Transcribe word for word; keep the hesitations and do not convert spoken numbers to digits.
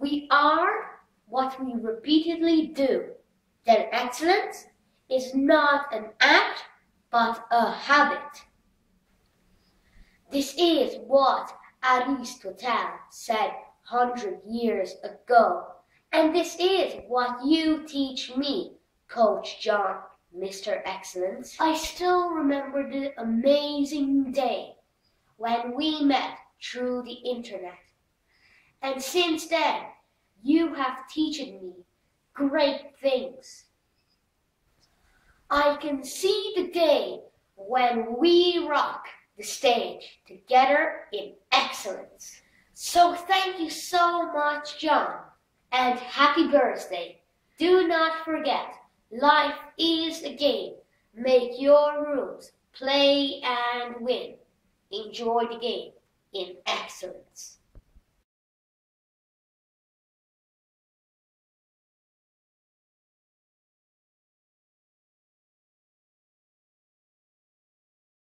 We are what we repeatedly do. Then excellence is not an act, but a habit. This is what Aristotle said hundred years ago, and this is what you teach me, Coach John, Mister Excellence. I still remember the amazing day when we met through the internet, and since then you have taught me great things. I can see the day when we rock the stage together in excellence. So thank you so much, John, and happy birthday. Do not forget, life is a game. Make your rules, play and win. Enjoy the game in excellence.